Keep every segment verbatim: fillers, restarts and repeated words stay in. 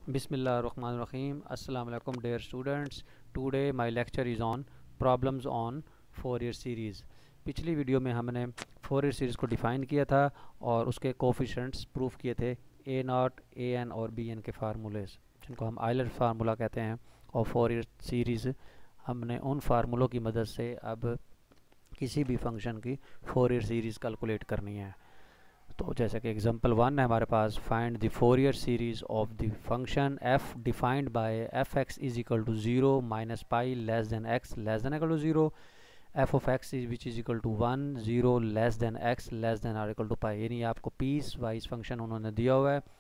Bismillahirrahmanirrahim. Assalamu alaikum dear students. Today my lecture is on problems on Fourier series. पिछली video में हमने Fourier series को define किया था और उसके कोफिशिएंट्स प्रूफ किए थे ए नॉट ए एन और बी एन के फार्मूलेस जिनको हम आयलर फार्मूला कहते हैं। और Fourier सीरीज़ हमने उन फार्मूलों की मदद से अब किसी भी फंक्शन की Fourier सीरीज़ कैलकुलेट करनी है। तो जैसे कि एग्जांपल वन है हमारे पास, find the Fourier series of the function F defined by F X is equal to zero minus pi less than X less than equal to zero, F of X is which is equal to one zero less than X less than or equal to pi. यानी आपको piece wise function उन्होंने दिया हुआ है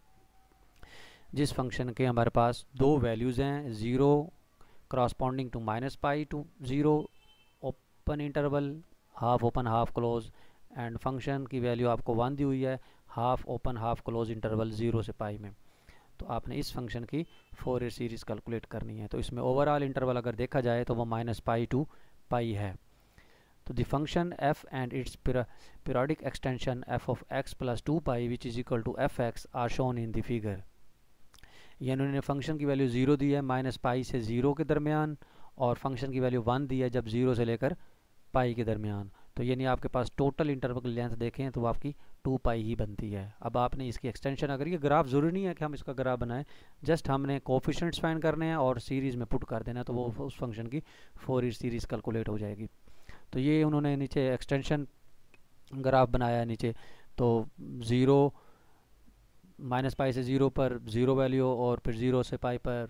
जिस function के हमारे पास दो वैल्यूज़ हैं, zero corresponding to minus pi to zero open interval half open half close, and function की वैल्यू आपको वन दी हुई है half open half close interval zero से पाई में। तो आपने इस फंक्शन की फोरियर सीरीज़ कैलकुलेट करनी है। तो इसमें ओवरऑल इंटरवल अगर देखा जाए तो वो माइनस पाई टू पाई है। तो the function f and its periodic extension f of x plus two pi which is equal to f x are shown in the figure. यानी उन्होंने फंक्शन की वैल्यू ज़ीरो दी है minus pi से zero के दरमियान, और फंक्शन की value one दी है जब ज़ीरो से लेकर पाई के दरमियान। तो यानी आपके पास टोटल इंटरवल की लेंथ देखें तो आपकी टू पाई ही बनती है। अब आपने इसकी एक्सटेंशन, अगर ये ग्राफ ज़रूरी नहीं है कि हम इसका ग्राफ बनाएं, जस्ट हमने कोफिशिएंट्स फाइंड करने हैं और सीरीज़ में पुट कर देना है तो वो उस फंक्शन की फोरियर सीरीज़ कैलकुलेट हो जाएगी। तो ये उन्होंने नीचे एक्सटेंशन ग्राफ बनाया है नीचे। तो ज़ीरो माइनस पाई से ज़ीरो पर ज़ीरो वैल्यू, और फिर ज़ीरो से पाई पर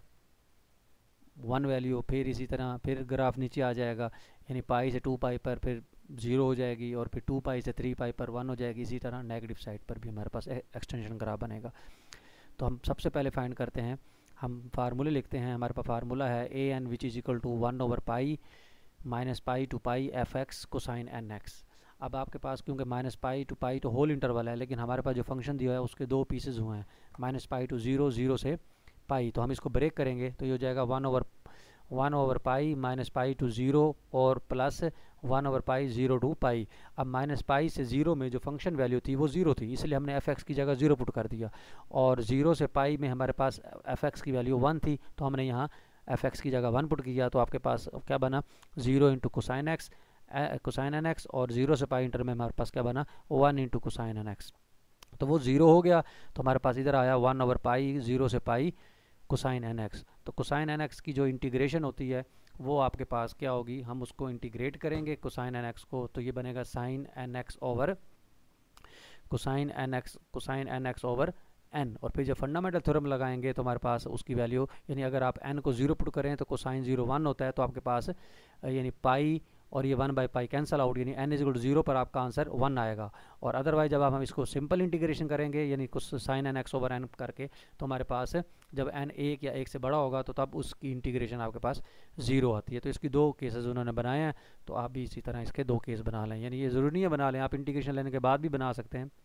वन वैल्यू, फिर इसी तरह फिर ग्राफ नीचे आ जाएगा, यानी पाई से टू पाई पर फिर ज़ीरो हो जाएगी, और फिर टू पाई से थ्री पाई पर वन हो जाएगी। इसी तरह नेगेटिव साइड पर भी हमारे पास एक्सटेंशन ग्राफ बनेगा। तो हम सबसे पहले फाइंड करते हैं, हम फार्मूले लिखते हैं। हमारे पास फार्मूला है a n which is equal to one over pi minus pi to pi f x cosine n x. अब आपके पास क्योंकि माइनस पाई टू पाई तो होल इंटरवल है, लेकिन हमारे पास जो फंक्शन दिया है उसके दो पीसेज हुए हैं, minus pi to zero, zero से पाई। तो हम इसको ब्रेक करेंगे तो ये हो जाएगा one over one over pi minus pi to zero और plus one over pi zero to pi. अब माइनस पाई से ज़ीरो में जो फंक्शन वैल्यू थी वो ज़ीरो थी, इसलिए हमने एफ एक्स की जगह ज़ीरो पुट कर दिया, और ज़ीरो से पाई में हमारे पास एफ एक्स की वैल्यू वन थी तो हमने यहाँ एफ एक्स की जगह वन पुट किया। तो आपके पास क्या बना, zero into cosine x cosine n x, और ज़ीरो से पाई इंटर में हमारे पास क्या बना, one into cosine n x. तो वो ज़ीरो हो गया तो हमारे पास इधर आया वन ओवर पाई ज़ीरो से पाई कोसाइन एन एक्स। तो कोसाइन एन एक्स की जो इंटीग्रेशन होती है वो आपके पास क्या होगी, हम उसको इंटीग्रेट करेंगे कोसाइन एन एक्स को, तो ये बनेगा sine n x over cosine n x cosine n x over n. और फिर जब फंडामेंटल थ्योरम लगाएंगे तो हमारे पास उसकी वैल्यू, यानी अगर आप एन को ज़ीरो पुट करें तो कोसाइन ज़ीरो वन होता है, तो आपके पास यानी पाई और ये one by pi cancel out, यानी n is equal to zero पर आपका आंसर वन आएगा। और अदरवाइज जब आप हम इसको सिंपल इंटीग्रेशन करेंगे यानी कुछ sine n x over n करके, तो हमारे पास जब एन एक या एक से बड़ा होगा तो तब उसकी इंटीग्रेशन आपके पास ज़ीरो आती है। तो इसकी दो केसेस उन्होंने बनाए हैं, तो आप भी इसी तरह इसके दो केस बना लें, यानी ये ज़रूरी नहीं है बना लें, आप इंटीग्रेशन लेने के बाद भी बना सकते हैं।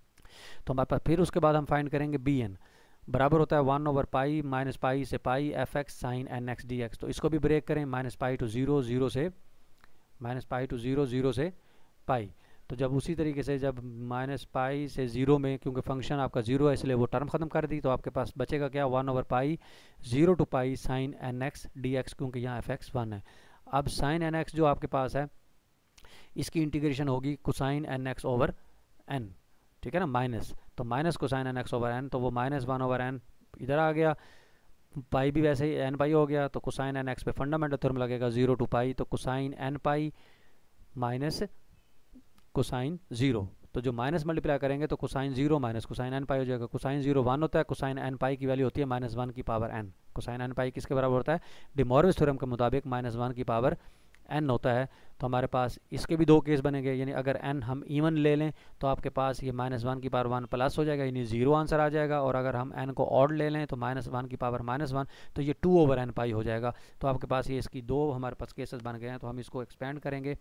तो हमारे पास फिर उसके बाद हम फाइंड करेंगे बी एन बराबर होता है one over pi minus pi से pi f x sine n x d x. तो इसको भी ब्रेक करें, minus pi to zero, zero से minus pi to zero, zero से पाई। तो जब उसी तरीके से जब माइनस पाई से ज़ीरो में, क्योंकि फंक्शन आपका ज़ीरो है इसलिए वो टर्म ख़त्म कर दी, तो आपके पास बचेगा क्या, one over pi zero to pi sine n x d x, क्योंकि यहाँ एफ एक्स वन है। अब साइन एन एक्स जो आपके पास है इसकी इंटीग्रेशन होगी cosine n x over n, ठीक है ना, माइनस, तो minus cosine n x over n, तो वो माइनस वन ओवर एन इधर आ गया, पाई भी वैसे ही एन पाई हो गया, तो कोसाइन एन एक्स पे फंडामेंटल थ्योरम लगेगा ज़ीरो टू पाई, तो cosine n pi minus cosine zero. तो जो माइनस मल्टीप्लाई करेंगे तो cosine zero minus cosine n pi हो जाएगा। कोसाइन ज़ीरो वन होता है, कोसाइन एन पाई की वैल्यू होती है माइनस वन की power n. Cosine n pi किसके बराबर होता है, डे मॉर्विस थ्योरम के मुताबिक माइनस वन की पावर एन होता है। तो हमारे पास इसके भी दो केस बनेंगे, यानी अगर एन हम इवन ले लें तो आपके पास ये माइनस वन की पावर वन प्लस हो जाएगा, यानी जीरो आंसर आ जाएगा, और अगर हम एन को ऑड ले लें तो माइनस वन की पावर माइनस वन, तो ये टू ओवर एन पाई हो जाएगा। तो आपके पास ये इसकी दो हमारे पास केसेस बन गए हैं। तो हम इसको एक्सपेंड करेंगे।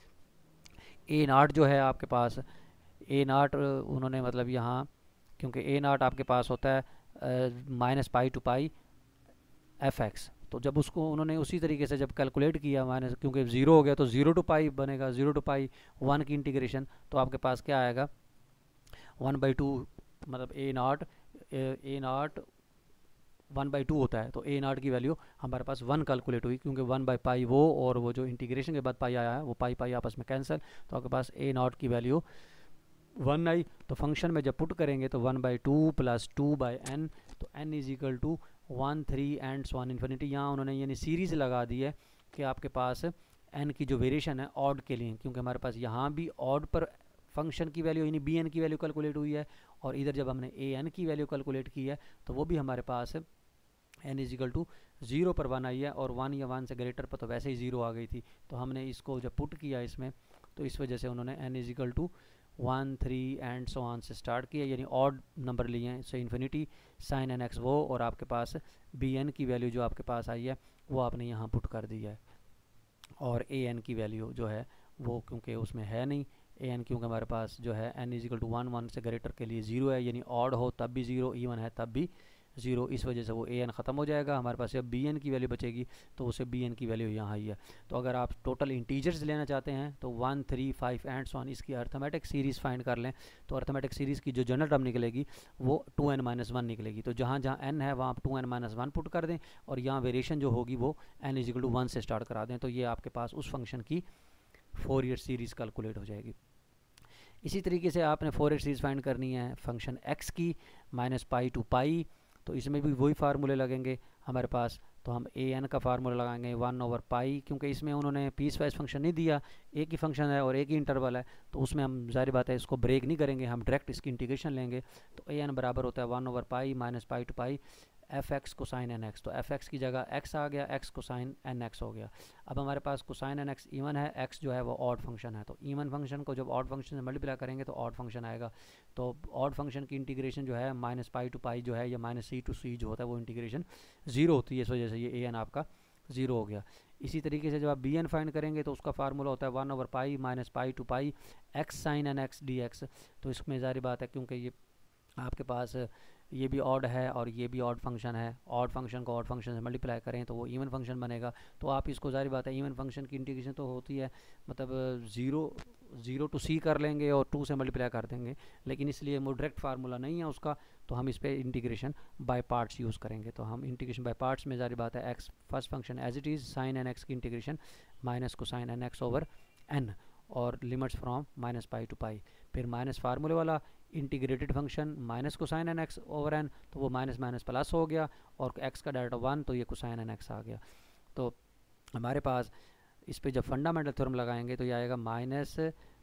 ए नाट जो है आपके पास, ए नाट उन्होंने मतलब यहाँ, क्योंकि ए नाट आपके पास होता है minus pi to pi f x, तो जब उसको उन्होंने उसी तरीके से जब कैलकुलेट किया माइनस, क्योंकि ज़ीरो हो गया तो ज़ीरो टू पाई बनेगा, ज़ीरो टू पाई वन की इंटीग्रेशन, तो आपके पास क्या आएगा, वन बाई टू, मतलब a naught a naught one by two होता है, तो ए नॉट की वैल्यू हमारे पास वन कैलकुलेट हुई, क्योंकि वन बाई पाई वो और वो जो इंटीग्रेशन के बाद पाई आया है वो पाई पाई आपस में कैंसिल, तो आपके पास ए नॉट की वैल्यू वन आई। तो फंक्शन में जब पुट करेंगे तो one by two plus two by n, तो n is equal to one three and so on infinity. यहाँ उन्होंने यानी सीरीज़ लगा दी है कि आपके पास एन की जो वेरिएशन है ऑड के लिए, क्योंकि हमारे पास यहाँ भी ऑड पर फंक्शन की वैल्यू यानी बी एन की वैल्यू कैलकुलेट हुई है, और इधर जब हमने ए एन की वैल्यू कैलकुलेट की है तो वो भी हमारे पास n is equal to zero पर वन आई है, और वन या वन से ग्रेटर पर तो वैसे ही ज़ीरो आ गई थी। तो हमने इसको जब पुट किया इसमें, तो इस वजह से उन्होंने n is equal to one three and so on से स्टार्ट किया, यानी ऑड नंबर लिए हैं, so infinity sine n x वो, और आपके पास बी एन की वैल्यू जो आपके पास आई है वो आपने यहाँ पुट कर दी है, और ए एन की वैल्यू जो है वो क्योंकि उसमें है नहीं, ए एन क्योंकि हमारे पास जो है n is equal to one, one से ग्रेटर के लिए ज़ीरो है, यानी ऑड हो तब भी ज़ीरो, इवन है तब भी ज़ीरो, इस वजह से वो ए एन ख़त्म हो जाएगा। हमारे पास जब बी एन की वैल्यू बचेगी तो उसे बी एन की वैल्यू यहाँ आई है। तो अगर आप टोटल इंटीजर्स लेना चाहते हैं तो one three five and so on इसकी अर्थमेटिक सीरीज़ फाइंड कर लें, तो अर्थमेटिक सीरीज़ की जो जनरल टर्म निकलेगी वो टू एन माइनस वन निकलेगी। तो जहाँ जहाँ एन है वहाँ आप two n minus one put कर दें, और यहाँ वेरिएशन जो होगी वो n is equal to one से स्टार्ट करा दें, तो ये आपके पास उस फंक्शन की फोर ईयर सीरीज़ कैलकुलेट हो जाएगी। इसी तरीके से आपने फोर ईयर सीरीज़ फाइंड करनी है फंक्शन एक्स की माइनस पाई टू पाई, तो इसमें भी वही फार्मूले लगेंगे हमारे पास। तो हम ए एन का फार्मूला लगाएंगे वन ओवर पाई, क्योंकि इसमें उन्होंने पीस वाइज फंक्शन नहीं दिया, एक ही फंक्शन है और एक ही इंटरवल है, तो उसमें हम जाहिर बात है इसको ब्रेक नहीं करेंगे, हम डायरेक्ट इसकी इंटीग्रेशन लेंगे। तो ए एन बराबर होता है one over pi minus pi to pi f x cosine n x, तो एफ एक्स की जगह एक्स आ गया, एक्स कोसाइन एन एक्स हो गया। अब हमारे पास कोसाइन एन एक्स इवन है, एक्स जो है वो ऑड फंक्शन है, तो इवन फंक्शन को जब ऑड फंक्शन से मल्टीप्लाई करेंगे तो ऑड फंक्शन आएगा। तो ऑड फंक्शन की इंटीग्रेशन जो है माइनस पाई टू पाई जो है, या माइनस सी टू सी जो होता है वो इंटीग्रेशन ज़ीरो होती है, इस वजह से ये ए एन आपका ज़ीरो हो गया। इसी तरीके से जब आप बी एन फाइंड करेंगे तो उसका फार्मूला होता है one over pi minus pi to pi x sine n x d x. तो इसमें जारी बात है क्योंकि ये आपके पास ये भी ऑड है और ये भी ऑड फंक्शन है, ऑड फंक्शन को ऑड फंक्शन से मल्टीप्लाई करें तो वो इवन फंक्शन बनेगा। तो आप इसको जारी बात है इवन फंक्शन की इंटीग्रेशन तो होती है, मतलब ज़ीरो ज़ीरो टू सी कर लेंगे और टू से मल्टीप्लाई कर देंगे, लेकिन इसलिए वो डायरेक्ट फार्मूला नहीं है उसका, तो हम इस पर इंटीग्रेशन बाय पार्ट्स यूज़ करेंगे। तो हम इंटीग्रेशन बाय पार्ट्स में जारी बात है x first function as it is sine n x की इंटीग्रेशन माइनस को sine n x over n, और limits from minus pi to pi, फिर माइनस फार्मूले वाला integrated function minus cosine n x over n, तो वो minus minus plus हो गया, और एक्स का डायरेक्ट वन तो ये कोसाइन एन एक्स आ गया। तो हमारे पास इस पे जब फंडामेंटल थ्योरम लगाएंगे तो ये आएगा minus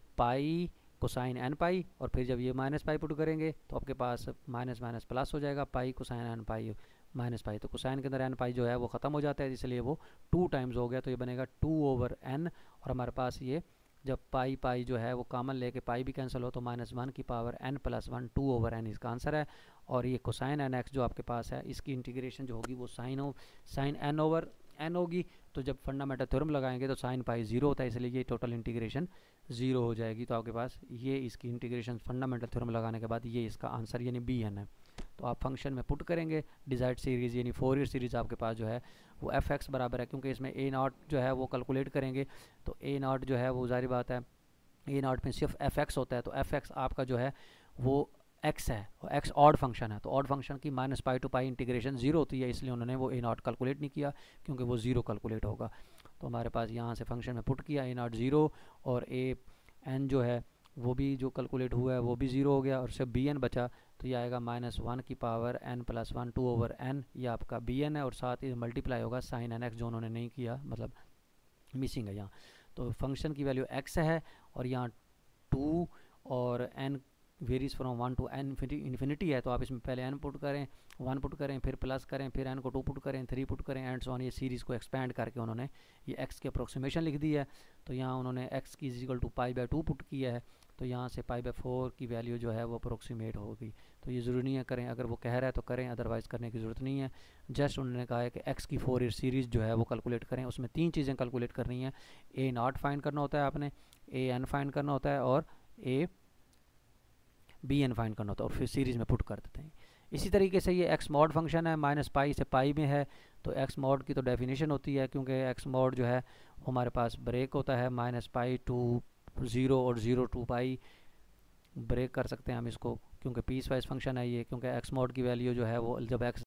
pi cosine n pi, और फिर जब ये माइनस पाई पुट करेंगे तो आपके पास माइनस माइनस प्लस हो जाएगा, pi cosine n pi minus pi, तो कोसाइन के अंदर एन पाई जो है वो ख़त्म हो जाता है, इसलिए वो टू टाइम्स हो गया, तो ये बनेगा टू ओवर एन, और हमारे पास ये जब पाई पाई जो है वो कॉमन लेके पाई भी कैंसिल हो तो माइनस वन की power n plus one two over n इसका आंसर है। और ये कोसाइन एन एक्स जो आपके पास है इसकी इंटीग्रेशन जो होगी वो साइन हो साइन एन ओवर एन होगी, तो जब फंडामेंटल थ्योरम लगाएंगे तो साइन पाई ज़ीरो होता है, इसलिए ये टोटल इंटीग्रेशन ज़ीरो हो जाएगी। तो आपके पास ये इसकी इंटीग्रेशन फंडामेंटल थ्योरम लगाने के बाद ये इसका आंसर यानी बी एन है। तो आप फंक्शन में पुट करेंगे डिजायर्ड सीरीज़ यानी फोर ईयर सीरीज़ आपके पास जो है वो एफ एक्स बराबर है, क्योंकि इसमें ए नॉट जो है वो कैलकुलेट करेंगे, तो ए नॉट जो है वो जारी बात है ए नॉट में सिर्फ एफ एक्स होता है, तो एफ एक्स आपका जो है वो एक्स है और एक्स ऑड फंक्शन है, तो ऑड फंक्शन की minus pi to pi integration zero होती है, इसलिए उन्होंने वो ए नॉट कैलकुलेट नहीं किया क्योंकि वो ज़ीरो कैलकुलेट होगा। तो हमारे पास यहाँ से फंक्शन में पुट किया ए नॉट ज़ीरो, और ए एन जो है वो भी जो कैलकुलेट हुआ है वो भी ज़ीरो हो गया, और सिर्फ बी एन बचा, तो ये आएगा माइनस वन की power n plus one two over n, ये आपका बी एन है, और साथ ही मल्टीप्लाई होगा साइन एन एक्स जो उन्होंने नहीं किया, मतलब मिसिंग है यहाँ। तो फंक्शन की वैल्यू एक्स है और यहाँ टू और n varies from one to n infinity है, तो आप इसमें पहले एन पुट करें, वन पुट करें, फिर प्लस करें, फिर एन को टू पुट करें, थ्री पुट करें, एंड सो ऑन। ये सीरीज़ को एक्सपेंड करके उन्होंने ये एक्स की अप्रोक्सीमेशन लिख दी है। तो यहाँ उन्होंने एक्स की equal to pi by two put किया है, तो यहाँ से पाई बाय फोर की वैल्यू जो है वो अप्रोक्सीमेट होगी। तो ये ज़रूरी नहीं है करें, अगर वो कह रहा है तो करें, अदरवाइज़ करने की ज़रूरत नहीं है। जस्ट उन्होंने कहा है कि एक्स की फोर ईयर सीरीज़ जो है वो कैलकुलेट करें, उसमें तीन चीज़ें कैलकुलेट करनी है, ए नॉट फाइंड करना होता है आपने, ए एन फाइंड करना होता है, और ए बी एन फाइंड करना होता है, और फिर सीरीज़ में पुट कर देते हैं। इसी तरीके से ये एक्स मॉड फंक्शन है, माइनस पाई से पाई में है, तो एक्स मॉड की तो डेफिनेशन होती है, क्योंकि एक्स मॉड जो है हमारे पास ब्रेक होता है माइनस पाई टू ज़ीरो और ज़ीरो टू पाई ब्रेक कर सकते हैं हम इसको, क्योंकि पीस वाइज फंक्शन है ये, क्योंकि एक्स मॉड की वैल्यू जो है वो जब एक्स